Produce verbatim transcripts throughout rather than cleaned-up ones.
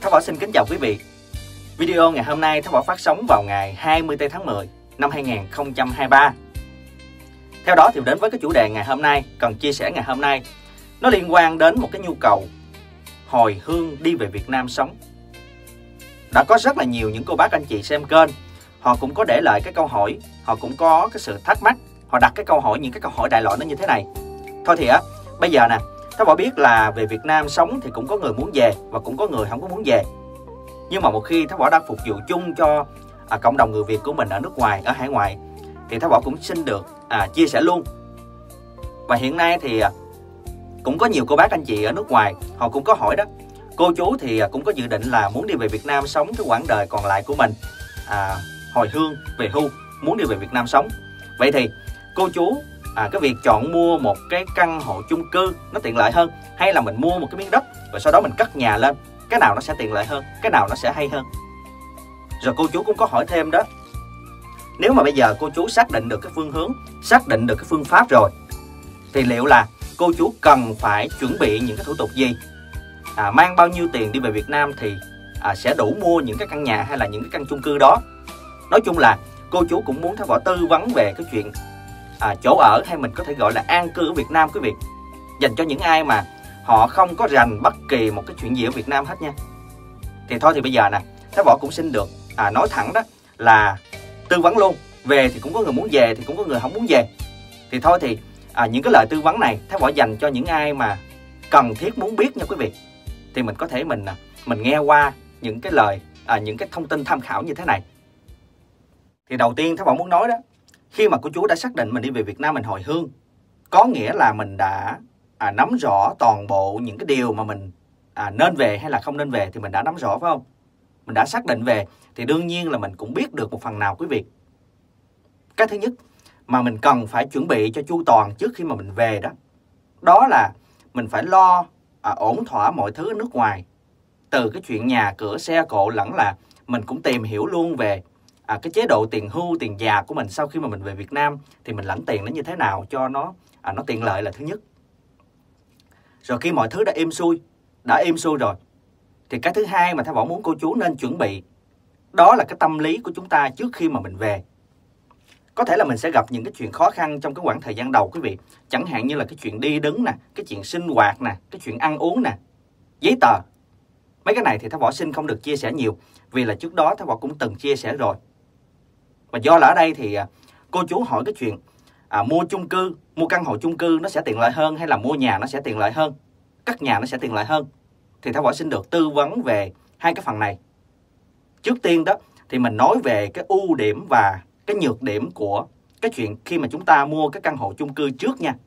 Thái Võ xin kính chào quý vị. Video ngày hôm nay Thái Võ phát sóng vào ngày hai mươi tây tháng mười năm hai nghìn không trăm hai mươi ba. Theo đó thì đến với cái chủ đề ngày hôm nay, cần chia sẻ ngày hôm nay, nó liên quan đến một cái nhu cầu hồi hương đi về Việt Nam sống. Đã có rất là nhiều những cô bác anh chị xem kênh, họ cũng có để lại cái câu hỏi, họ cũng có cái sự thắc mắc, họ đặt cái câu hỏi, những cái câu hỏi đại loại nó như thế này. Thôi thì á, bây giờ nè, Thái Võ biết là về Việt Nam sống thì cũng có người muốn về và cũng có người không có muốn về. Nhưng mà một khi Thái Võ đã phục vụ chung cho à, cộng đồng người Việt của mình ở nước ngoài, ở hải ngoại, thì Thái Võ cũng xin được à, chia sẻ luôn. Và hiện nay thì à, cũng có nhiều cô bác anh chị ở nước ngoài, họ cũng có hỏi đó. Cô chú thì à, cũng có dự định là muốn đi về Việt Nam sống cái quãng đời còn lại của mình, à, hồi hương, về hưu, muốn đi về Việt Nam sống. Vậy thì cô chú, à, cái việc chọn mua một cái căn hộ chung cư nó tiện lợi hơn, hay là mình mua một cái miếng đất rồi sau đó mình cất nhà lên, cái nào nó sẽ tiện lợi hơn, cái nào nó sẽ hay hơn? Rồi cô chú cũng có hỏi thêm đó, nếu mà bây giờ cô chú xác định được cái phương hướng, xác định được cái phương pháp rồi, thì liệu là cô chú cần phải chuẩn bị những cái thủ tục gì? À, mang bao nhiêu tiền đi về Việt Nam thì à, sẽ đủ mua những cái căn nhà hay là những cái căn chung cư đó? Nói chung là cô chú cũng muốn Thái Võ tư vấn về cái chuyện à, chỗ ở, hay mình có thể gọi là an cư ở Việt Nam quý vị, dành cho những ai mà họ không có rành bất kỳ một cái chuyện gì ở Việt Nam hết nha. Thì thôi thì bây giờ nè, Thái Võ cũng xin được à, nói thẳng đó là tư vấn luôn. Về thì cũng có người muốn về, thì cũng có người không muốn về. Thì thôi thì à, những cái lời tư vấn này Thái Võ dành cho những ai mà cần thiết muốn biết nha quý vị. Thì mình có thể mình mình nghe qua những cái lời à, những cái thông tin tham khảo như thế này. Thì đầu tiên Thái Võ muốn nói đó, khi mà cô chú đã xác định mình đi về Việt Nam mình hồi hương, có nghĩa là mình đã à, nắm rõ toàn bộ những cái điều mà mình à, nên về hay là không nên về, thì mình đã nắm rõ phải không? Mình đã xác định về thì đương nhiên là mình cũng biết được một phần nào quý vị. Cái thứ nhất mà mình cần phải chuẩn bị cho chu toàn trước khi mà mình về đó, đó là mình phải lo à, ổn thỏa mọi thứ ở nước ngoài. Từ cái chuyện nhà cửa xe cộ, lẫn là mình cũng tìm hiểu luôn về à, cái chế độ tiền hưu, tiền già của mình sau khi mà mình về Việt Nam, thì mình lãnh tiền nó như thế nào cho nó à, nó tiện lợi là thứ nhất. Rồi khi mọi thứ đã êm xuôi, đã êm xuôi rồi, thì cái thứ hai mà Thái Võ muốn cô chú nên chuẩn bị, đó là cái tâm lý của chúng ta trước khi mà mình về. Có thể là mình sẽ gặp những cái chuyện khó khăn trong cái khoảng thời gian đầu quý vị. Chẳng hạn như là cái chuyện đi đứng nè, cái chuyện sinh hoạt nè, cái chuyện ăn uống nè, giấy tờ. Mấy cái này thì Thái Võ xin không được chia sẻ nhiều, vì là trước đó Thái Võ cũng từng chia sẻ rồi. Và do là ở đây thì cô chú hỏi cái chuyện à, mua chung cư, mua căn hộ chung cư nó sẽ tiện lợi hơn, hay là mua nhà nó sẽ tiện lợi hơn, cất nhà nó sẽ tiện lợi hơn, thì Thái Võ xin được tư vấn về hai cái phần này. Trước tiên đó thì mình nói về cái ưu điểm và cái nhược điểm của cái chuyện khi mà chúng ta mua cái căn hộ chung cư trước nha.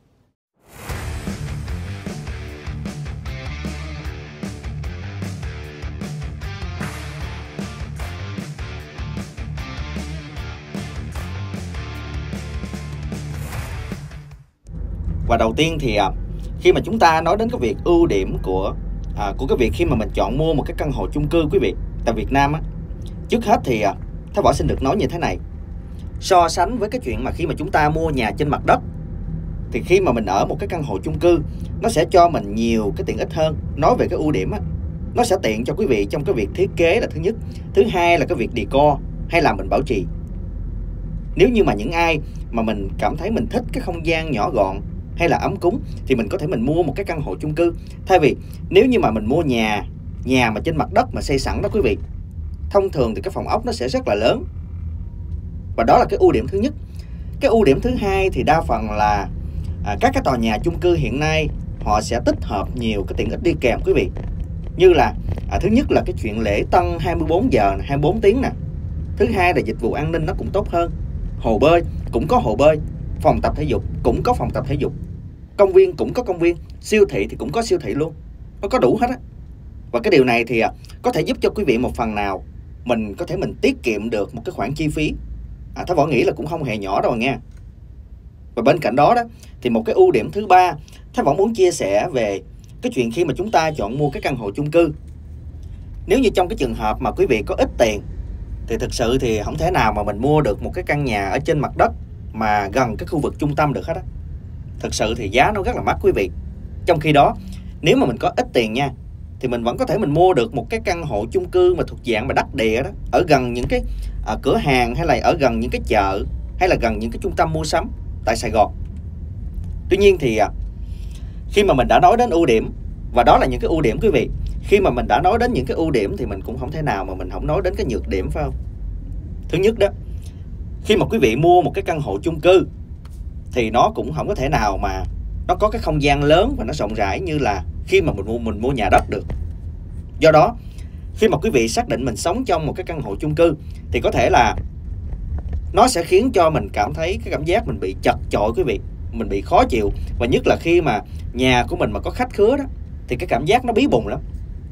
Và đầu tiên thì à, khi mà chúng ta nói đến cái việc ưu điểm của à, của cái việc khi mà mình chọn mua một cái căn hộ chung cư quý vị tại Việt Nam á, trước hết thì à, Thái Võ xin được nói như thế này. So sánh với cái chuyện mà khi mà chúng ta mua nhà trên mặt đất, thì khi mà mình ở một cái căn hộ chung cư, nó sẽ cho mình nhiều cái tiện ích hơn. Nói về cái ưu điểm á, nó sẽ tiện cho quý vị trong cái việc thiết kế là thứ nhất. Thứ hai là cái việc decor hay là mình bảo trì. Nếu như mà những ai mà mình cảm thấy mình thích cái không gian nhỏ gọn hay là ấm cúng, thì mình có thể mình mua một cái căn hộ chung cư. Thay vì nếu như mà mình mua nhà nhà mà trên mặt đất mà xây sẵn đó quý vị, thông thường thì cái phòng ốc nó sẽ rất là lớn. Và đó là cái ưu điểm thứ nhất. Cái ưu điểm thứ hai thì đa phần là à, các cái tòa nhà chung cư hiện nay họ sẽ tích hợp nhiều cái tiện ích đi kèm quý vị. Như là à, thứ nhất là cái chuyện lễ tân hai mươi bốn giờ, hai mươi bốn tiếng nè. Thứ hai là dịch vụ an ninh nó cũng tốt hơn. Hồ bơi cũng có hồ bơi, phòng tập thể dục cũng có phòng tập thể dục, công viên cũng có công viên, siêu thị thì cũng có siêu thị luôn. Nó có đủ hết á. Và cái điều này thì à, có thể giúp cho quý vị một phần nào mình có thể mình tiết kiệm được một cái khoản chi phí. À, Thái Võ nghĩ là cũng không hề nhỏ đâu nha. Và bên cạnh đó đó thì một cái ưu điểm thứ ba Thái Võ muốn chia sẻ về cái chuyện khi mà chúng ta chọn mua cái căn hộ chung cư. Nếu như trong cái trường hợp mà quý vị có ít tiền, thì thực sự thì không thể nào mà mình mua được một cái căn nhà ở trên mặt đất mà gần cái khu vực trung tâm được hết á. Thực sự thì giá nó rất là mắc quý vị. Trong khi đó, nếu mà mình có ít tiền nha, thì mình vẫn có thể mình mua được một cái căn hộ chung cư mà thuộc dạng mà đắc địa đó, ở gần những cái à, cửa hàng, hay là ở gần những cái chợ, hay là gần những cái trung tâm mua sắm tại Sài Gòn. Tuy nhiên thì à, khi mà mình đã nói đến ưu điểm, và đó là những cái ưu điểm quý vị, khi mà mình đã nói đến những cái ưu điểm thì mình cũng không thể nào mà mình không nói đến cái nhược điểm, phải không? Thứ nhất đó, khi mà quý vị mua một cái căn hộ chung cư thì nó cũng không có thể nào mà nó có cái không gian lớn và nó rộng rãi như là khi mà mình mua mình mua nhà đất được. Do đó, khi mà quý vị xác định mình sống trong một cái căn hộ chung cư thì có thể là nó sẽ khiến cho mình cảm thấy cái cảm giác mình bị chật chội quý vị, mình bị khó chịu, và nhất là khi mà nhà của mình mà có khách khứa đó thì cái cảm giác nó bí bùng lắm.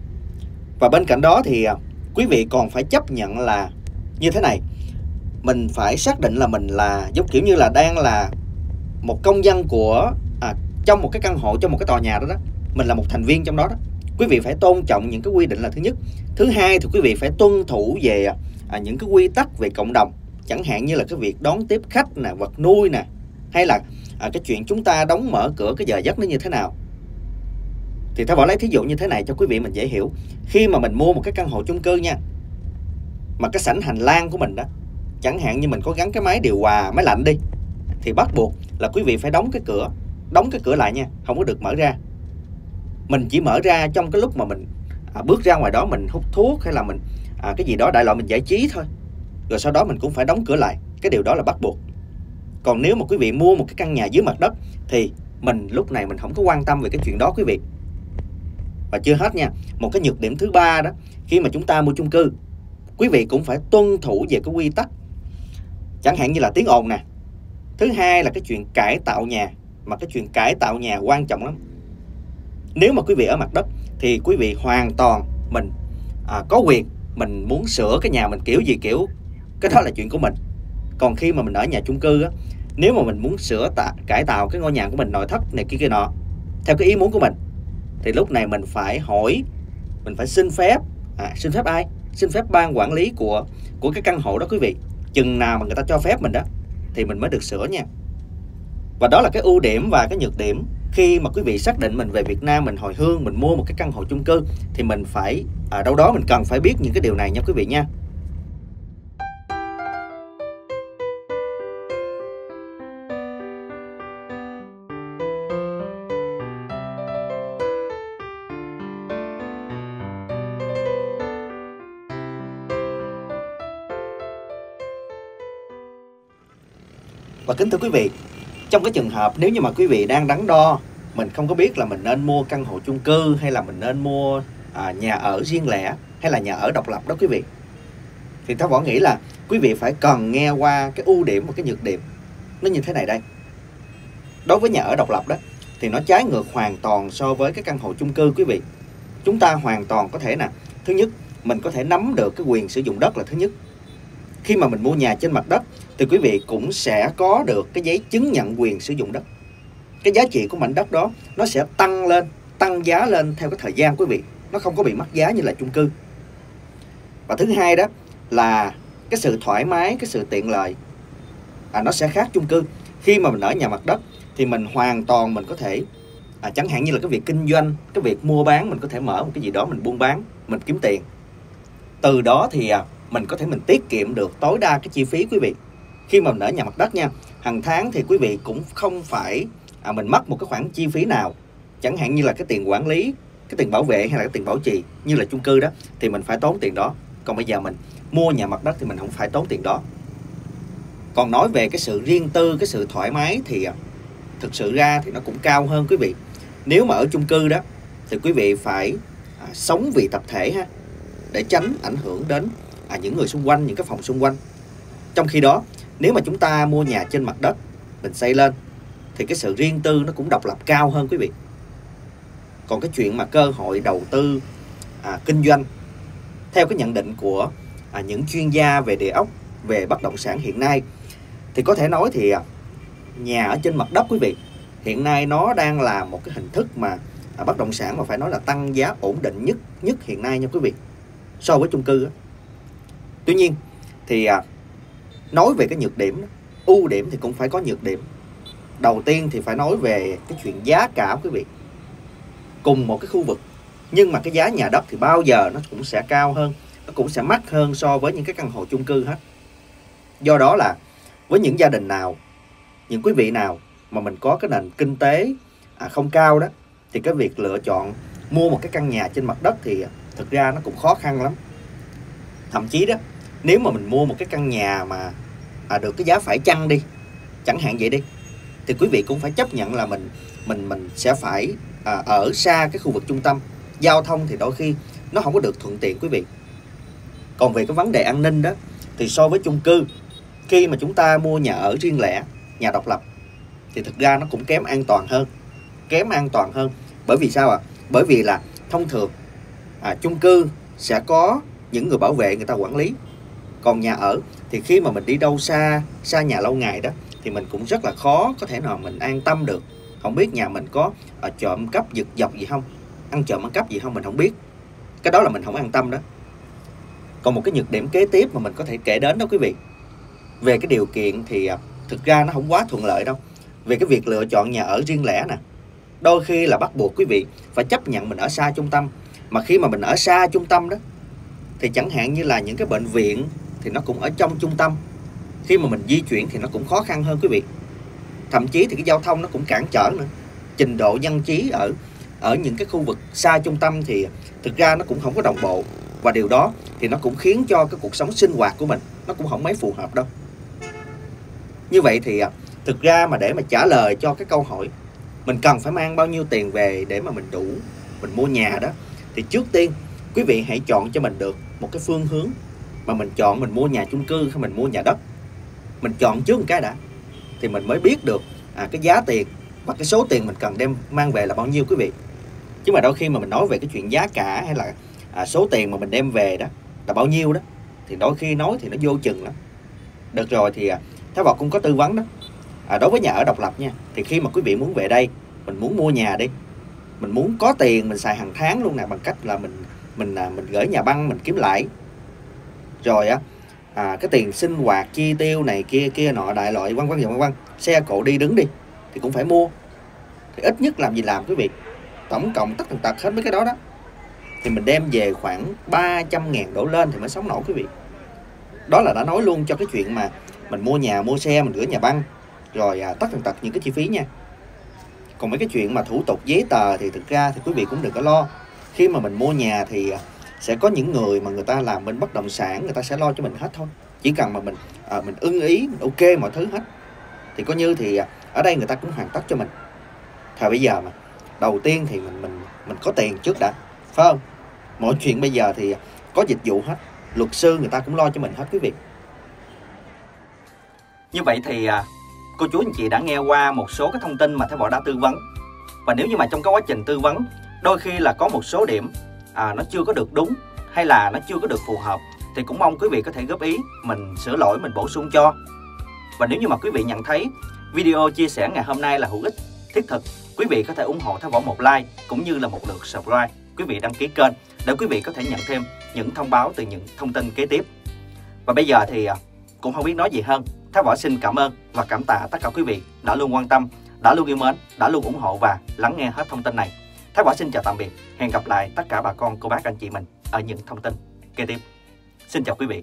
Và bên cạnh đó thì quý vị còn phải chấp nhận là như thế này, mình phải xác định là mình là giống kiểu như là đang là một công dân của à, trong một cái căn hộ, trong một cái tòa nhà đó đó, mình là một thành viên trong đó đó. Quý vị phải tôn trọng những cái quy định là thứ nhất. Thứ hai thì quý vị phải tuân thủ về à, những cái quy tắc về cộng đồng, chẳng hạn như là cái việc đón tiếp khách nè, vật nuôi nè, hay là à, cái chuyện chúng ta đóng mở cửa cái giờ giấc nó như thế nào. Thì Thái Bảo lấy thí dụ như thế này cho quý vị mình dễ hiểu. Khi mà mình mua một cái căn hộ chung cư nha, mà cái sảnh hành lang của mình đó, chẳng hạn như mình có gắn cái máy điều hòa, máy lạnh đi, thì bắt buộc là quý vị phải đóng cái cửa, đóng cái cửa lại nha, không có được mở ra. Mình chỉ mở ra trong cái lúc mà mình à, bước ra ngoài đó mình hút thuốc, hay là mình à, cái gì đó đại loại mình giải trí thôi. Rồi sau đó mình cũng phải đóng cửa lại, cái điều đó là bắt buộc. Còn nếu mà quý vị mua một cái căn nhà dưới mặt đất thì mình lúc này mình không có quan tâm về cái chuyện đó quý vị. Và chưa hết nha, một cái nhược điểm thứ ba đó, khi mà chúng ta mua chung cư, quý vị cũng phải tuân thủ về cái quy tắc, chẳng hạn như là tiếng ồn nè. Thứ hai là cái chuyện cải tạo nhà, mà cái chuyện cải tạo nhà quan trọng lắm. Nếu mà quý vị ở mặt đất thì quý vị hoàn toàn mình à, có quyền mình muốn sửa cái nhà mình kiểu gì kiểu, cái đó là chuyện của mình. Còn khi mà mình ở nhà chung cư á, nếu mà mình muốn sửa tạ, cải tạo cái ngôi nhà của mình, nội thất này kia kia nọ theo cái ý muốn của mình, thì lúc này mình phải hỏi, mình phải xin phép à, xin phép ai? Xin phép ban quản lý của của cái căn hộ đó quý vị. Chừng nào mà người ta cho phép mình đó thì mình mới được sửa nha. Và đó là cái ưu điểm và cái nhược điểm khi mà quý vị xác định mình về Việt Nam, mình hồi hương, mình mua một cái căn hộ chung cư, thì mình phải ở à, đâu đó mình cần phải biết những cái điều này nha quý vị nha. Và kính thưa quý vị, trong cái trường hợp nếu như mà quý vị đang đắn đo, mình không có biết là mình nên mua căn hộ chung cư hay là mình nên mua à, nhà ở riêng lẻ hay là nhà ở độc lập đó quý vị, thì Thái Võ nghĩ là quý vị phải cần nghe qua cái ưu điểm và cái nhược điểm. Nó như thế này đây. Đối với nhà ở độc lập đó thì nó trái ngược hoàn toàn so với cái căn hộ chung cư quý vị. Chúng ta hoàn toàn có thể nè, thứ nhất, mình có thể nắm được cái quyền sử dụng đất là thứ nhất. Khi mà mình mua nhà trên mặt đất thì quý vị cũng sẽ có được cái giấy chứng nhận quyền sử dụng đất. Cái giá trị của mảnh đất đó nó sẽ tăng lên, tăng giá lên theo cái thời gian quý vị. Nó không có bị mất giá như là chung cư. Và thứ hai đó là cái sự thoải mái, cái sự tiện lợi à, nó sẽ khác chung cư. Khi mà mình ở nhà mặt đất thì mình hoàn toàn mình có thể à, chẳng hạn như là cái việc kinh doanh, cái việc mua bán, mình có thể mở một cái gì đó mình buôn bán, mình kiếm tiền. Từ đó thì à, mình có thể mình tiết kiệm được tối đa cái chi phí quý vị. Khi mà mình ở nhà mặt đất nha, hàng tháng thì quý vị cũng không phải à, mình mất một cái khoản chi phí nào, chẳng hạn như là cái tiền quản lý, cái tiền bảo vệ hay là cái tiền bảo trì như là chung cư đó, thì mình phải tốn tiền đó. Còn bây giờ mình mua nhà mặt đất thì mình không phải tốn tiền đó. Còn nói về cái sự riêng tư, cái sự thoải mái thì à, thực sự ra thì nó cũng cao hơn quý vị. Nếu mà ở chung cư đó thì quý vị phải à, sống vì tập thể ha, để tránh ảnh hưởng đến à, những người xung quanh, những cái phòng xung quanh. Trong khi đó, nếu mà chúng ta mua nhà trên mặt đất, mình xây lên, thì cái sự riêng tư nó cũng độc lập cao hơn quý vị. Còn cái chuyện mà cơ hội đầu tư, à, kinh doanh, theo cái nhận định của à, những chuyên gia về địa ốc, về bất động sản hiện nay, thì có thể nói thì à, nhà ở trên mặt đất quý vị, hiện nay nó đang là một cái hình thức mà à, bất động sản mà phải nói là tăng giá ổn định nhất nhất hiện nay nha quý vị, so với chung cư đó. Tuy nhiên thì à, nói về cái nhược điểm, ưu điểm thì cũng phải có nhược điểm. Đầu tiên thì phải nói về cái chuyện giá cả quý vị. Cùng một cái khu vực, Nhưng mà cái giá nhà đất thì bao giờ nó cũng sẽ cao hơn, nó cũng sẽ mắc hơn so với những cái căn hộ chung cư hết. Do đó là với những gia đình nào, những quý vị nào mà mình có cái nền kinh tế à, không cao đó, thì cái việc lựa chọn mua một cái căn nhà trên mặt đất thì thực ra nó cũng khó khăn lắm. Thậm chí đó, nếu mà mình mua một cái căn nhà mà à, được cái giá phải chăng đi, chẳng hạn vậy đi, thì quý vị cũng phải chấp nhận là mình mình mình sẽ phải à, ở xa cái khu vực trung tâm. Giao thông thì đôi khi nó không có được thuận tiện quý vị. Còn về cái vấn đề an ninh đó, thì so với chung cư, khi mà chúng ta mua nhà ở riêng lẻ, nhà độc lập, thì thực ra nó cũng kém an toàn hơn. Kém an toàn hơn bởi vì sao ạ? À? Bởi vì là thông thường à, chung cư sẽ có những người bảo vệ người ta quản lý. Còn nhà ở thì khi mà mình đi đâu xa, xa nhà lâu ngày đó, thì mình cũng rất là khó có thể nào mình an tâm được. Không biết nhà mình có à, trộm cắp giật dọc gì không, ăn trộm ăn cắp gì không, mình không biết. Cái đó là mình không an tâm đó. Còn một cái nhược điểm kế tiếp mà mình có thể kể đến đó quý vị, về cái điều kiện thì à, thực ra nó không quá thuận lợi đâu. Về cái việc lựa chọn nhà ở riêng lẻ nè, đôi khi là bắt buộc quý vị phải chấp nhận mình ở xa trung tâm. Mà khi mà mình ở xa trung tâm đó, thì chẳng hạn như là những cái bệnh viện thì nó cũng ở trong trung tâm. Khi mà mình di chuyển thì nó cũng khó khăn hơn quý vị. Thậm chí thì cái giao thông nó cũng cản trở nữa. Trình độ dân trí ở ở những cái khu vực xa trung tâm thì thực ra nó cũng không có đồng bộ. Và điều đó thì nó cũng khiến cho cái cuộc sống sinh hoạt của mình nó cũng không mấy phù hợp đâu. Như vậy thì thực ra mà để mà trả lời cho cái câu hỏi mình cần phải mang bao nhiêu tiền về để mà mình đủ mình mua nhà đó, thì trước tiên quý vị hãy chọn cho mình được một cái phương hướng mà mình chọn mình mua nhà chung cư hay mình mua nhà đất. Mình chọn trước một cái đã, thì mình mới biết được à, cái giá tiền và cái số tiền mình cần đem mang về là bao nhiêu quý vị. Chứ mà đôi khi mà mình nói về cái chuyện giá cả hay là à, số tiền mà mình đem về đó là bao nhiêu đó, thì đôi khi nói thì nó vô chừng lắm. Được rồi thì à, Thái Vọt cũng có tư vấn đó. À, đối với nhà ở độc lập nha, thì khi mà quý vị muốn về đây, mình muốn mua nhà đi, mình muốn có tiền mình xài hàng tháng luôn nè, bằng cách là mình mình à, mình gửi nhà băng mình kiếm lãi. Rồi á à, cái tiền sinh hoạt chi tiêu này kia kia nọ đại loại vân vân vân vân, xe cộ đi đứng đi thì cũng phải mua. Thì ít nhất làm gì làm quý vị, tổng cộng tất tần tật hết mấy cái đó đó, thì mình đem về khoảng ba trăm ngàn đổ lên thì mới sống nổi quý vị. Đó là đã nói luôn cho cái chuyện mà mình mua nhà, mua xe, mình gửi nhà băng, rồi à, tất tần tật những cái chi phí nha. Còn mấy cái chuyện mà thủ tục giấy tờ thì thực ra thì quý vị cũng đừng có lo. Khi mà mình mua nhà thì sẽ có những người mà người ta làm bên bất động sản, người ta sẽ lo cho mình hết thôi. Chỉ cần mà mình à, mình ưng ý, mình ok mọi thứ hết, thì coi như thì ở đây người ta cũng hoàn tất cho mình. Thời bây giờ mà đầu tiên thì mình mình mình có tiền trước đã, phải không? Mọi chuyện bây giờ thì có dịch vụ hết, luật sư người ta cũng lo cho mình hết quý vị. Như vậy thì cô chú anh chị đã nghe qua một số cái thông tin mà Thái Võ đã tư vấn. Và nếu như mà trong cái quá trình tư vấn đôi khi là có một số điểm à, nó chưa có được đúng hay là nó chưa có được phù hợp, thì cũng mong quý vị có thể góp ý, mình sửa lỗi, mình bổ sung cho. Và nếu như mà quý vị nhận thấy video chia sẻ ngày hôm nay là hữu ích, thiết thực, quý vị có thể ủng hộ Thái Võ một like cũng như là một lượt subscribe, quý vị đăng ký kênh để quý vị có thể nhận thêm những thông báo từ những thông tin kế tiếp. Và bây giờ thì cũng không biết nói gì hơn. Thái Võ xin cảm ơn và cảm tạ tất cả quý vị đã luôn quan tâm, đã luôn yêu mến, đã luôn ủng hộ và lắng nghe hết thông tin này. Thái Võ xin chào tạm biệt, hẹn gặp lại tất cả bà con, cô bác, anh chị mình ở những thông tin kế tiếp. Xin chào quý vị.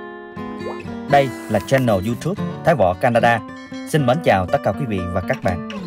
Đây là channel YouTube Thái Võ Canada. Xin mến chào tất cả quý vị và các bạn.